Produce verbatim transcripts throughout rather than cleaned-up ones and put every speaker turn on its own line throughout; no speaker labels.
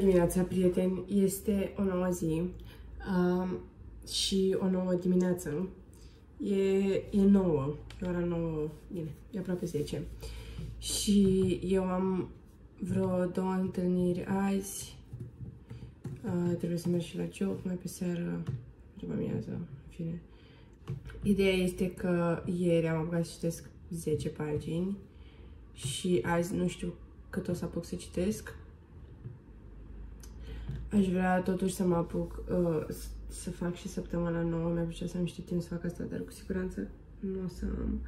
dimineața, prieteni! Este o nouă zi um, și o nouă dimineață. E, e nouă, e ora nouă, bine, e aproape zece. Și eu am vreo două întâlniri azi. Uh, trebuie să merg și la job mai pe seară, după amiază, în fine. Ideea este că ieri am apucat să citesc zece pagini și azi nu știu cât o să apuc să citesc. Aș vrea totuși să mă apuc uh, să fac și săptămâna nouă. Mi-a plăcea să am niște timp să fac asta, dar cu siguranță nu o să am.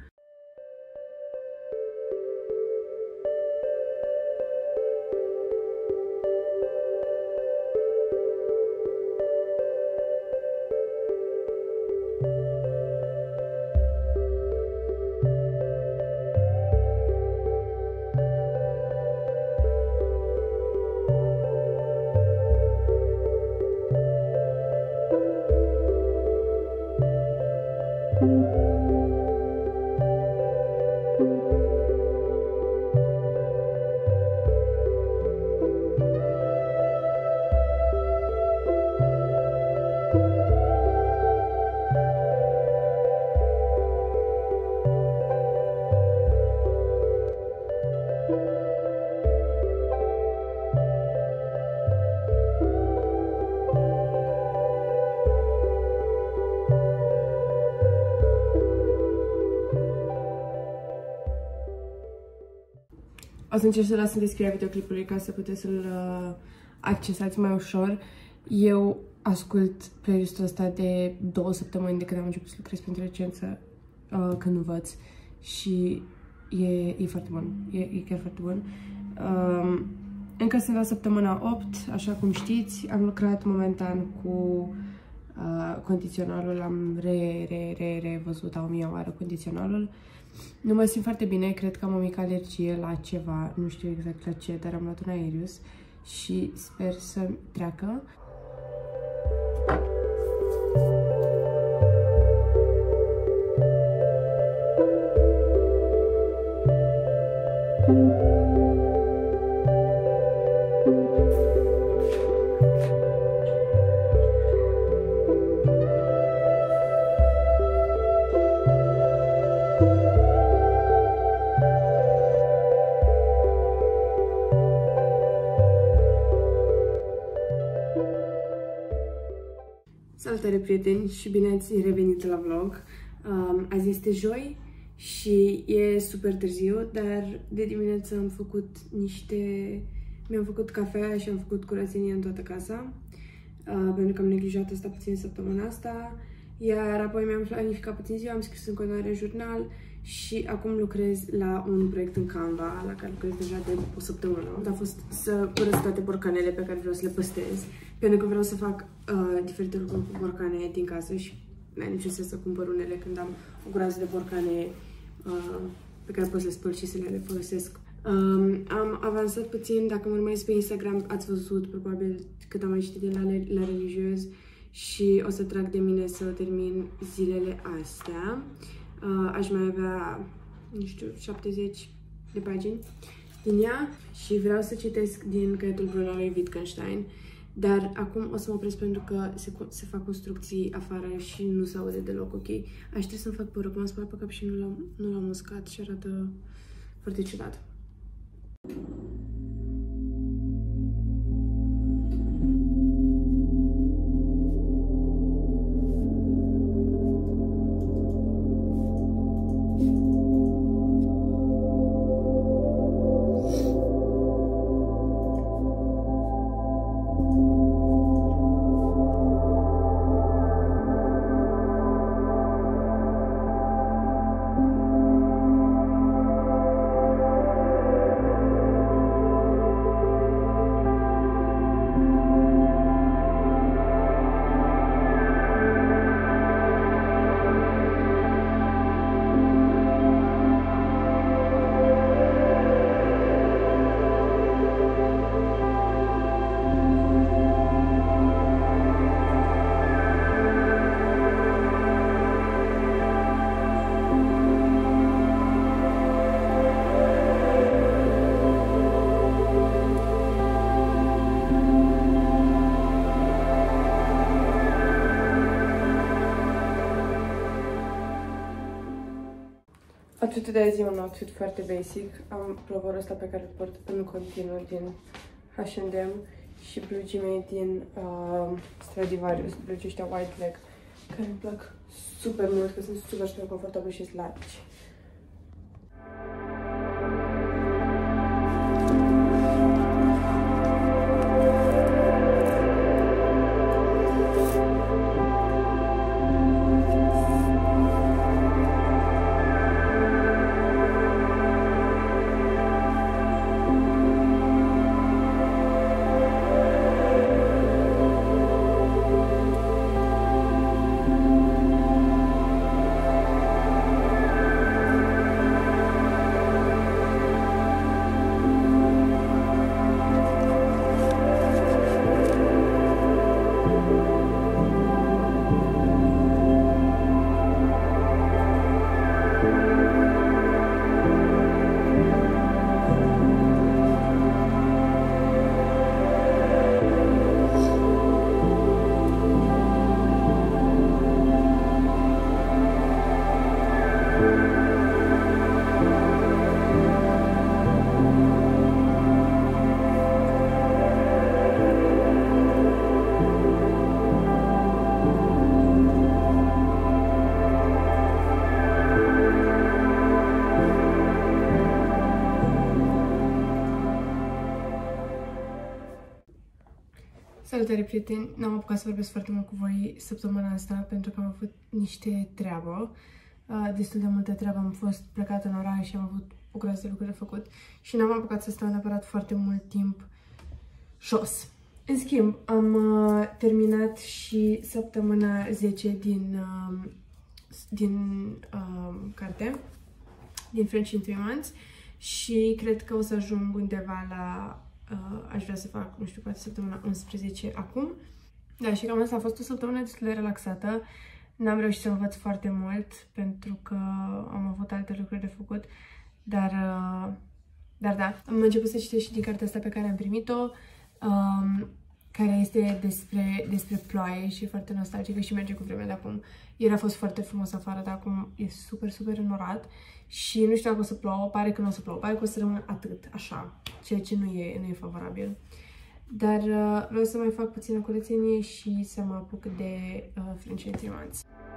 O să încerc să las în descrierea videoclipului ca să puteți să-l uh, accesați mai ușor. Eu ascult playlistul ăsta de două săptămâni de când am început să lucrez pe inteligență uh, când învăț și e, e foarte bun, e, e chiar foarte bun. Uh, încă sunt la săptămâna opt, așa cum știți, am lucrat momentan cu uh, condiționalul, am re, re, re, re văzut a o mie oară condiționalul. Nu mă simt foarte bine, cred că am o mică alergie la ceva, nu știu exact la ce, dar am luat un Aerius și sper să treacă. Salutare, prieteni, și bine ați revenit la vlog. Um, azi este joi și e super târziu, dar de dimineață am făcut niște... mi-am făcut cafea și am făcut curățenie în toată casa, uh, pentru că am neglijat asta puțin săptămâna asta, iar apoi mi-am planificat puțin ziua, am scris în continuare jurnal și acum lucrez la un proiect în Canva, la care lucrez deja de o săptămână. A fost să curăț toate borcanele pe care vreau să le păstrez, pentru că vreau să fac uh, diferite lucruri cu borcane din casă și n-ai niciun sens să cumpăr unele când am o groază de borcane uh, pe care pot să le spăl și să le folosesc. Um, am avansat puțin, dacă mă urmăriți pe Instagram ați văzut probabil cât am mai citit de la, la religios și o să trag de mine să termin zilele astea. Uh, aș mai avea, nu știu, șaptezeci de pagini din ea și vreau să citesc din caietul Brunelui Wittgenstein, dar acum o să mă opresc pentru că se, se fac construcții afară și nu se aude deloc ok. Aș trebui să-mi fac părul, că m-am spălat pe cap și nu l-am nu l-am uscat și arată foarte ciudat. Outfitul de azi e un outfit foarte basic. Am plovorul ăsta pe care îl port în continuu din H and M și blugii mei din uh, Stradivarius, blugii ăștia white leg, care îmi plac super mult, că sunt super, super confortabili și largi. Salutare, prieteni! N-am apucat să vorbesc foarte mult cu voi săptămâna asta pentru că am avut niște treabă, destul de multă treabă. Am fost plecată în oraș și am avut o groază de lucruri de făcut și n-am apucat să stau neapărat foarte mult timp jos. În schimb, am uh, terminat și săptămâna zece din, uh, din uh, carte, din French in three months și cred că o să ajung undeva la... Uh, aș vrea să fac, nu știu, poate săptămâna unsprezece acum. Da, și cam asta a fost o săptămână destul de relaxată. N-am reușit să învăț foarte mult pentru că am avut alte lucruri de făcut, dar, uh, dar da, am început să citesc și din cartea asta pe care am primit-o, um, care este despre, despre ploaie și foarte nostalgică și merge cu vremea de acum. Ieri a fost foarte frumos afară, dar acum e super, super înorat și nu știu dacă o să plouă, pare că nu o să plouă, pare că o să rămână atât, așa, ceea ce nu e, nu e favorabil. Dar uh, vreau să mai fac puțină curățenie și să mă apuc de uh, French in three months.